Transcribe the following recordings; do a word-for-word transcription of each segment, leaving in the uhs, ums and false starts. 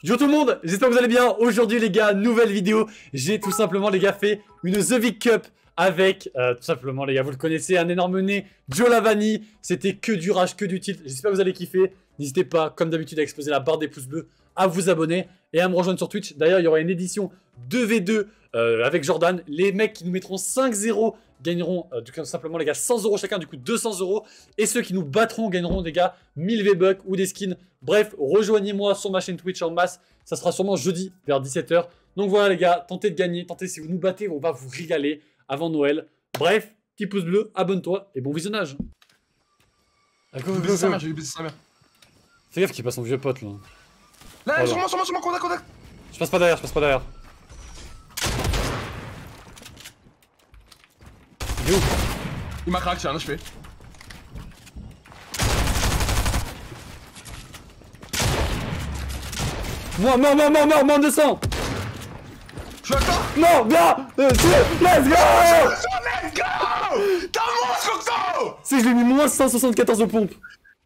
Yo tout le monde, j'espère que vous allez bien. Aujourd'hui les gars, nouvelle vidéo. J'ai tout simplement les gars fait une The Vic Cup avec, euh, tout simplement les gars, vous le connaissez, un énorme nez, Joe Lavani. C'était que du rage, que du tilt. J'espère que vous allez kiffer. N'hésitez pas, comme d'habitude, à exploser la barre des pouces bleus, à vous abonner et à me rejoindre sur Twitch. D'ailleurs, il y aura une édition deux v deux euh, avec Jordan. Les mecs qui nous mettront cinq zéro gagneront euh, tout simplement les gars cent euros chacun, du coup deux cents euros. Et ceux qui nous battront gagneront des gars mille V-Bucks ou des skins. Bref, rejoignez-moi sur ma chaîne Twitch en masse. Ça sera sûrement jeudi vers dix-sept heures. Donc voilà les gars, tentez de gagner. Tentez, si vous nous battez, on va vous régaler avant Noël. Bref, petit pouce bleu, abonne-toi et bon visionnage. J'ai baisé sa mère, j'ai baisé sa mère. Fais gaffe qu'il passe son vieux pote là. Là, Oh, sur moi, sur moi, sur moi, contact, contact. Je passe pas derrière, je passe pas derrière. Il est où? Il m'a crack, j'ai un H P. Mort, mort, mort, mort, mort, mort de sang. Je suis d'accord. Non, bien euh, let's go. Let's go. T'as un monstre, Cocteau. Si je l'ai mis moins cent soixante-quatorze de pompe.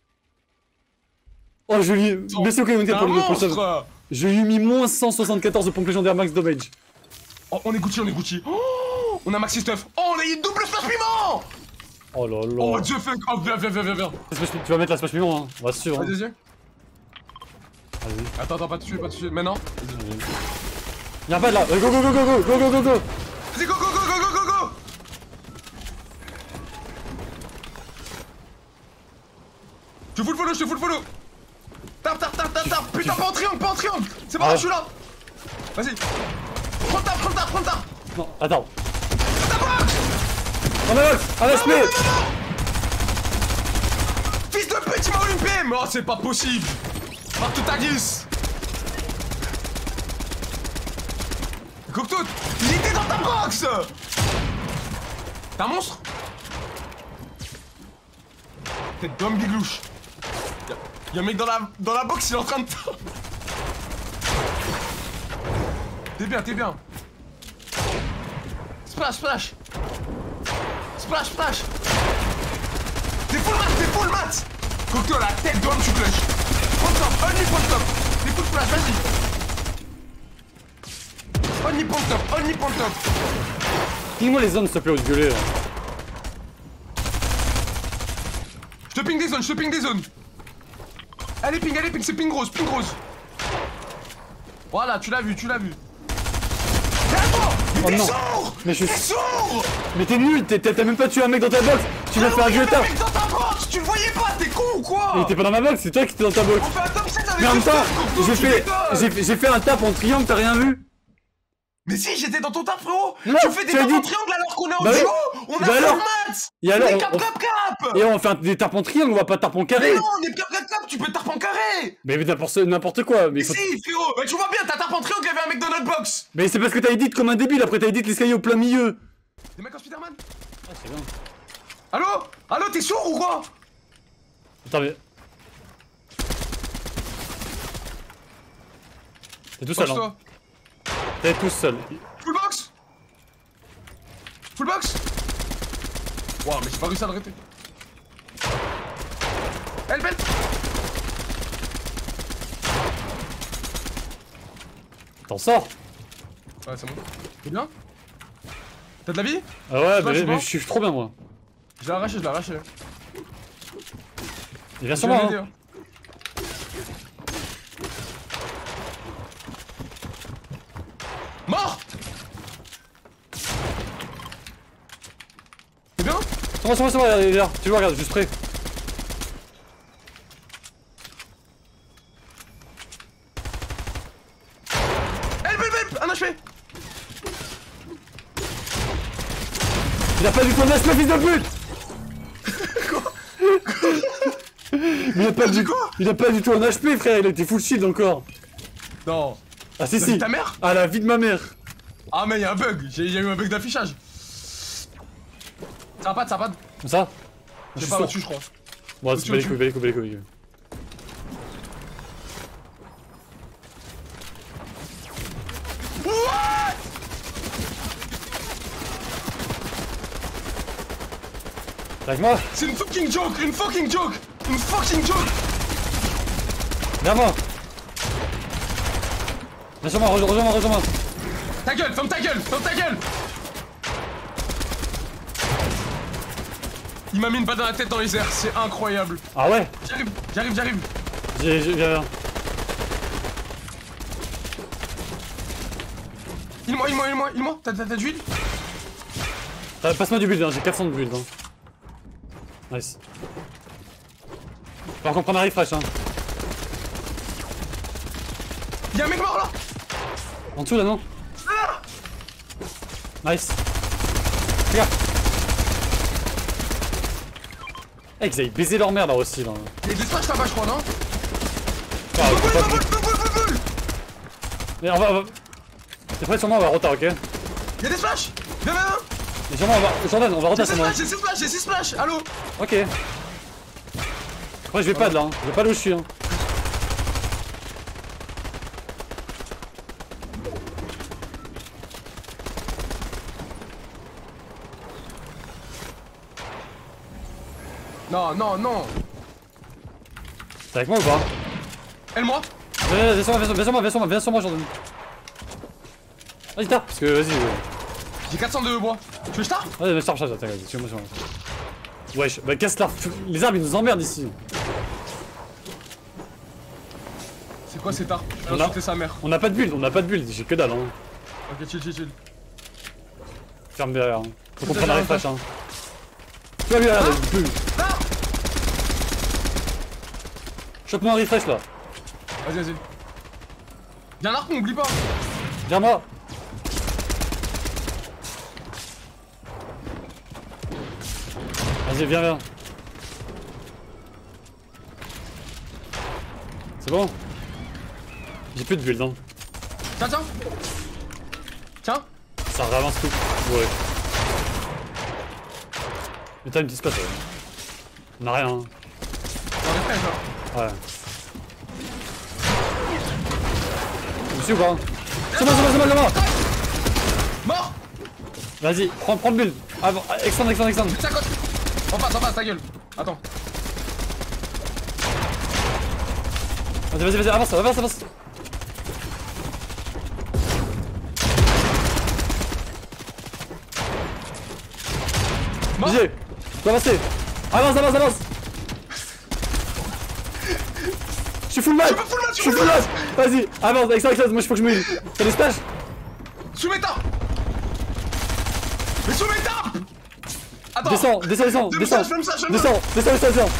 Oh, je lui ai... Blessé au caillon T'es un pour le pour ça. monstre. Je lui ai mis moins cent soixante-quatorze de pompe légendaire max damage. Oh, on est Gucci, on est Gucci. Oh, on a maxi stuff. Oh, on a une double smash piment. Oh là là. Oh, Dieu fuck. Oh, viens, viens, viens, viens, viens. Tu vas mettre la smash piment, hein. On va se suivre. Vas-y, Hein. vas-y. Vas-y. Attends, attends, pas de tuer, pas de tuer. Maintenant. Y'a pas de là. Go, go, go, go, go, go, go, go, go. Vas-y, go, go, go, go, go, go, go. Je te full follow, je te full follow. Tape, tape, tape, tape, tape. Putain, pas en triangle, pas en triangle. C'est bon, Ah. je suis là. Vas-y. Prends tape, prends tape, prends tape. Non, attends. Tape box. On a box. Un H P. Fils de pute, il m'a eu une P M. Oh, c'est pas possible. Marre tout ta guise. Cocteau, il était dans ta box. T'es un monstre. T'es d'homme biglouche. Y'a y a un mec dans la, dans la box, il est en train de... T'es bien, t'es bien. Splash, splash. Splash, splash. T'es full mat, t'es full mat. Cocteau, la tête d'homme, tu clutch. Point top, only point top. T'es full splash, vas-y. Only point top, only point top. Ping-moi les zones s'il te plaît au gueuler là. Je te ping des zones, je te ping des zones. Allez ping, allez ping, c'est ping rose, ping rose. Voilà, tu l'as vu, tu l'as vu. Mais Oh t'es non. sourd. Mais je T'es suis... sourd. Mais t'es nul, t'as même pas tué un mec dans ta box. Tu viens faire un vieux tap. Mec dans ta box, tu le voyais pas, t'es con ou quoi? Il était pas dans ma box, c'est toi qui étais dans ta box. On fait un top sept avec Mais en même le temps, stuff, Cocteau, j'ai tu fait, m'étonnes. j'ai j'ai fait un tap en triangle, t'as rien vu? Mais si, j'étais dans ton tap, frérot. Non, tu fais des tu as taps dit- en triangle alors qu'on est en Bah oui. duo. On a Bah full alors. mat. Et alors, on est on- cap, on- cap, cap. Et on fait un- des tapes en triangle, on va pas taper en Mais carré. non, on est cap, cap, cap, tu peux taper en carré. Mais n'importe n'importe quoi. Mais, Mais faut... si, frérot, bah tu vois bien, t'as tapé en triangle, il y avait un mec dans notre box. mais c'est parce que t'as edit comme un débile. Après t'as edit l'escalier au plein milieu. Des mecs en Spiderman. Ah, c'est bien. Allô? Allô, t'es sourd ou quoi? Attends, mais. T'es tout seul, hein. Box-toi. T'es tout seul. Full box. Full box. Wow, mais j'ai pas réussi à l'arrêter. Elle belle. T'en sors. Ouais, c'est bon. T'es bien? T'as de la vie? Ah ouais, vois, mais, je mais vois. je suis trop bien moi. Je l'ai arraché, je l'ai arraché. Il vient Je sur vais moi. l'aider, Hein. hein. Mort. T'es bien? Sur moi, sur moi, sur moi, il est là. Tu le vois, regarde, juste près. Elle belle, belle. Un H P. Il a pas du tout un H P, fils de pute. Quoi? Mais il a pas du quoi? Il a pas du tout un H P, frère. Il a été full shield encore. Non. Ah si La si. vie de ta mère? Ah la vie de ma mère. Ah mais y'a un bug, j'ai eu un bug d'affichage. Ça va pas, ça va pas. Comme ça. J'ai suis pas sûr. au-dessus je crois. Bon, c'est Au-dessus, pas les au-dessus. couilles, pas les couilles, pas les couilles, pas les couilles. What? T'es avec moi? C'est une fucking joke, une fucking joke, une fucking joke. Viens moi. Viens sur moi, rejoins, rejoins-moi, rejoins-moi. Ta gueule, ferme ta gueule, ferme ta gueule. Il m'a mis une balle dans la tête dans les airs, c'est incroyable. Ah ouais? J'arrive, j'arrive, j'arrive. J'ai, j'ai, viens, viens. Il moi, il moi, il moi, il moi. T'as t'as du huile? Euh, Passe-moi du build, hein. J'ai quatre cents de build. Hein. Nice. Par contre, prendre un refresh. Hein. Y'a un mec mort là. En dessous là, non? Ah, Nice. Regarde. Eh, ils avaient baisé leur mère là aussi. Là. il y a des splash là-bas, je crois, non? Ah, Boule, faut pas- boule, boule, boule, boule, boule. Mais on va. On va... T'es prêt sur moi, on va retard, ok? Y'a des splash. Viens, viens, viens. Mais sur moi, on va. Jordan, on va J'ai retard six sur moi. splash, j'ai six splash, j'ai six splash. Allô? Ok. Après, je vais pas de là. Hein. Je vais pas là où je suis. Hein. Non, non, non. T'es avec moi ou pas? Elle, moi? Viens, viens sur moi, viens sur moi, viens sur moi, viens sur moi, Jordan. Vas-y, tape, parce que vas-y. Ouais. J'ai quatre cents de bois. Tu veux que je tape? Vas-y, mais charge, charge, attends, vas-y, suis-moi, suis-moi. Wesh, bah casse la. Les arbres ils nous emmerdent ici. C'est quoi cet art? On Elle a- a sauté sa mère. On a pas de build, on a pas de build, j'ai que dalle. Hein. Ok, chill, chill, chill. Ferme derrière. Hein. Faut qu'on C'est prenne un ça, refresh. Hein. Tu vas lui regarde, Ah bulle. Non. Chope-moi un refresh là. Vas-y, vas-y. Y'a un arc, n'oublie pas. Viens moi. Vas-y, viens, viens. C'est bon? J'ai plus de build, hein. Tiens, tiens. Tiens. Ça ravance tout. Ouais. Mais t'as une petite spot, ouais. On a rien. Hein. J'en ai fait, genre. Ouais. Tu me suis ou pas? C'est moi, c'est moi, c'est moi, c'est moi. Mort. Vas-y, prends, prends le build. Ah, bon, extend, extend, extend. Putain, côte. En face, en face, ta gueule. Attends. Vas-y, vas-y, vas-y, avance, avance, avance. Mort. G G, faut avancer. Avance, avance, avance. Je suis full match. Je suis full match, Je suis full match. Vas-y, avance, extend, extend. Moi, je faut que je me heal. T'as des splash? Sous méta. Mais sous méta. Attends. Descends, descends, descends, Je me descends. sache, je me sache, je me Descends, descends, descends, descends.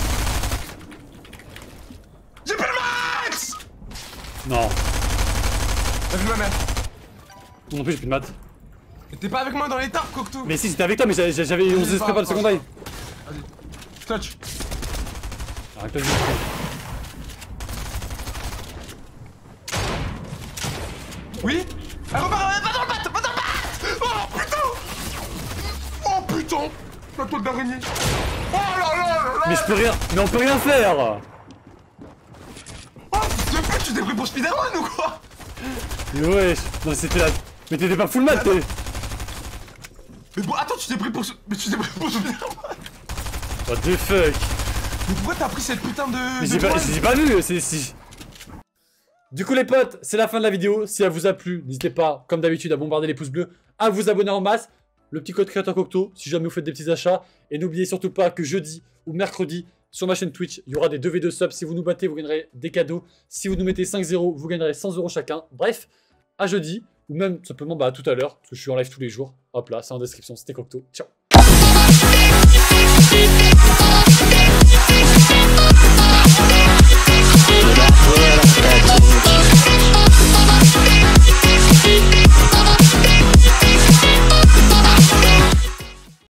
J'ai plus le max. Non. T'as vu ma mère? Non plus, j'ai plus de maths. Mais t'es pas avec moi dans les tarpes, Cocteau. Mais si, j'étais avec toi, mais j'avais j'avais onze esprits pas le second eye. Vas-y. Clutch. Arrête de le Oui. Elle repart, va dans le bat, va dans le bat. Oh putain. Oh putain. La toile d'araignée. Oh là là là là. Mais je peux rien, mais on peut rien faire. Oh depuis tu t'es pris pour Spider-Man ou quoi? Mais wesh, non c'était la... Mais t'étais pas full mat, t'es... Mais bon attends tu t'es pris pour... Mais tu t'es pris pour Spider-Man. What the fuck? Mais pourquoi t'as pris cette putain de... Mais de j'ai pas, toile? j'ai pas vu, c'est si... Du coup les potes, c'est la fin de la vidéo. Si elle vous a plu, n'hésitez pas, comme d'habitude, à bombarder les pouces bleus, à vous abonner en masse. Le petit code créateur Cocteau, si jamais vous faites des petits achats. Et n'oubliez surtout pas que jeudi ou mercredi, sur ma chaîne Twitch, il y aura des deux v deux subs. Si vous nous battez, vous gagnerez des cadeaux. Si vous nous mettez cinq zéro, vous gagnerez cent euros chacun. Bref, à jeudi, ou même simplement bah, à tout à l'heure, parce que je suis en live tous les jours. Hop là, c'est en description, c'était Cocteau. Ciao.